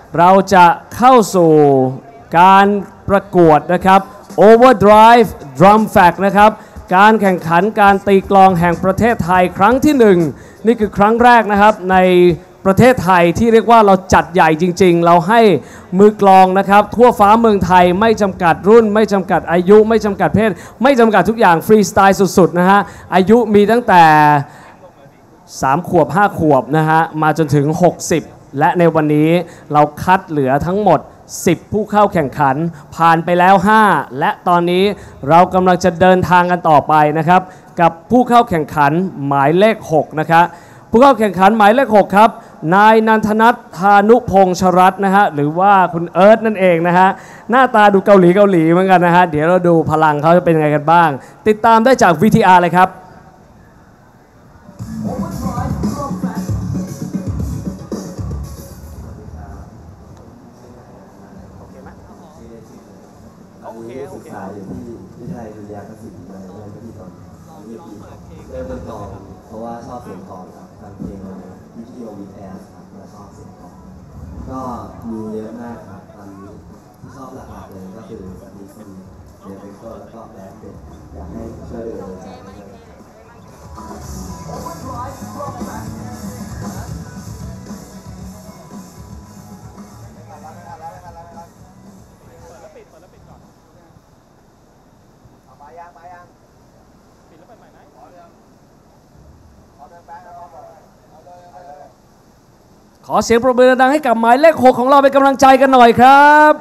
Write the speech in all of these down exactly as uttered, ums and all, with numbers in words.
เราจะเข้าสู่การประกวดนะครับ Overdrive Drum Fact นะครับการแข่งขันการตีกลองแห่งประเทศไทยครั้งที่หนึ่งนี่คือครั้งแรกนะครับในประเทศไทยที่เรียกว่าเราจัดใหญ่จริงๆเราให้มือกลองนะครับทั่วฟ้าเมืองไทยไม่จำกัดรุ่นไม่จำกัดอายุไม่จำกัดเพศไม่จำกัดทุกอย่างฟรีสไตล์สุดๆนะฮะอายุมีตั้งแต่สามขวบห้าขวบนะฮะมาจนถึงหกสิบและในวันนี้เราคัดเหลือทั้งหมดสิบผู้เข้าแข่งขันผ่านไปแล้วห้าและตอนนี้เรากำลังจะเดินทางกันต่อไปนะครับกับผู้เข้าแข่งขันหมายเลขหกนะครับผู้เข้าแข่งขันหมายเลขหกครับนายนันทนัทธานุพงษ์ชรัตน์นะฮะหรือว่าคุณเอิร์ธนั่นเองนะฮะหน้าตาดูเกาหลีเกาหลีเหมือนกันนะฮะเดี๋ยวเราดูพลังเขาจะเป็นยังไงกันบ้างติดตามได้จาก วี ที อาร์ เลยครับศึกษาอยู่ที่วิทยาลัยดุริยางคศิลป์ในเรื่องพิธีกรเริ่มเป็นกองเพราะว่าชอบเสียงกลองครับฟังเพลงวิทยุวีแอสครับแล้วชอบเสียงกลองก็มีเยอะมากครับตอนนี้ที่ชอบหลักๆเลยก็คือสตีฟมีเดฟเฟนเกอร์แล้วก็แบล็คเป็นอยากให้ช่วยดูเลยครับขอเสียงปรบมือดังให้กับหมายเลขหกของเราเป็นกำลังใจกันหน่อยครับ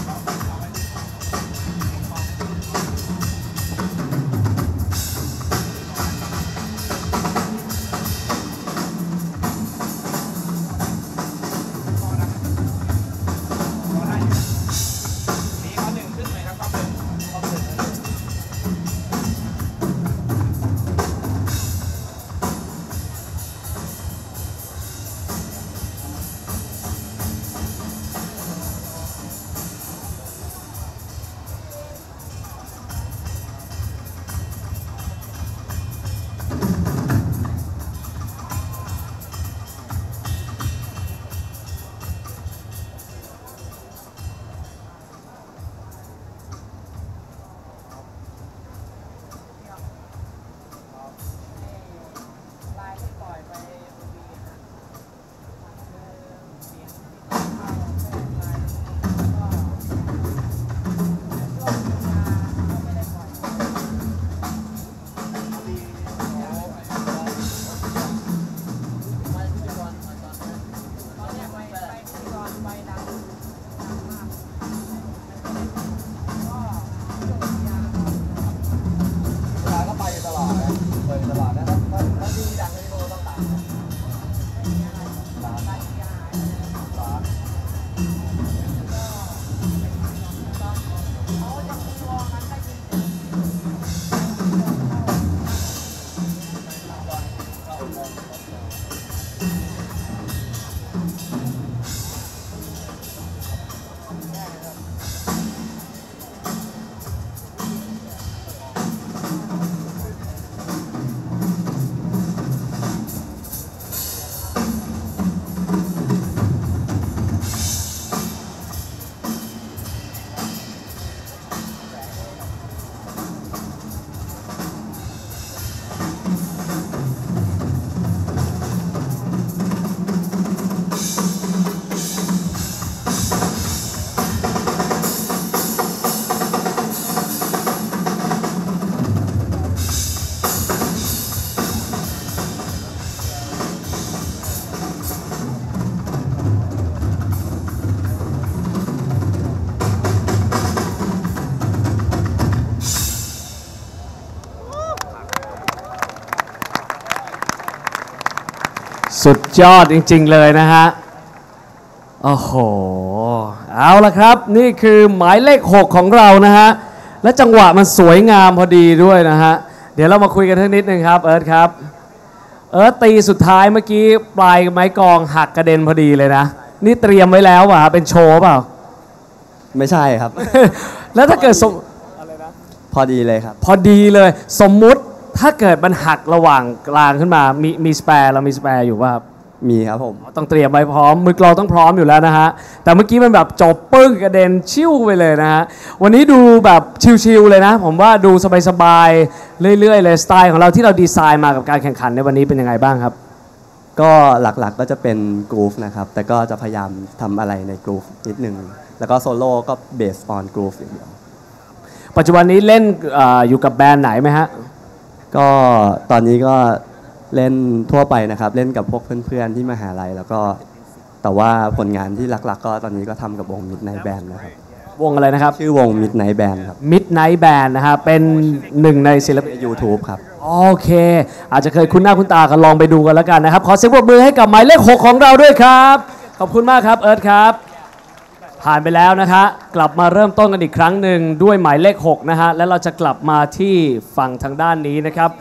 สุดยอดจริงๆเลยนะฮะโอ้โหเอาละครับนี่คือหมายเลขหกของเรานะฮะและจังหวะมันสวยงามพอดีด้วยนะฮะเดี๋ยวเรามาคุยกันทั้งนิดนึงครับเอิร์ธครับเอิร์ธตีสุดท้ายเมื่อกี้ปลายไม้กลองหักกระเด็นพอดีเลยนะนี่เตรียมไว้แล้วป่ะเป็นโชว์เปล่าไม่ใช่ครับแล้วถ้าเกิดสมพอดีเลยครับพอดีเลยสมมุติถ้าเกิดมันหักระหว่างกลางขึ้นมามีมีสแปร์เรามีสแปร์อยู่ป่ะครับมีครับผมต้องเตรียมไว้พร้อมมือกลองต้องพร้อมอยู่แล้วนะฮะแต่เมื่อกี้มันแบบจบปึ้งกระเด็นชิ่วไปเลยนะฮะวันนี้ดูแบบชิลๆเลยนะผมว่าดูสบายๆเรื่อยๆเลยสไตล์ของเราที่เราดีไซน์มากับการแข่งขันในวันนี้เป็นยังไงบ้างครับก็หลักๆก็จะเป็นกรูฟนะครับแต่ก็จะพยายามทำอะไรในกรูฟนิดนึงแล้วก็โซโล่ก็เบสออนกรูฟอย่างเดียวปัจจุบันนี้เล่น อ, อยู่กับแบรนด์ไหนไหมฮะก็ตอนนี้ก็เล่นทั่วไปนะครับเล่นกับพวกเพื่อนๆที่มหาลัยแล้วก็แต่ว่าผลงานที่หลักๆก็ตอนนี้ก็ทำกับวง Midnight Band นะครับวงอะไรนะครับชื่อวง Midnight Band ครับ Midnight Band นะฮะเป็นหนึ่งในศิลปิน YouTube ครับโอเคอาจจะเคยคุ้นหน้าคุ้นตากันลองไปดูกันแล้วกันนะครับขอเสียงปรบมือให้กับหมายเลขหกของเราด้วยครับขอบคุณมากครับเอิร์ธครับผ่านไปแล้วนะฮะกลับมาเริ่มต้นกันอีกครั้งหนึ่งด้วยหมายเลขหกนะฮะแล้วเราจะกลับมาที่ฝั่งทางด้านนี้นะครับ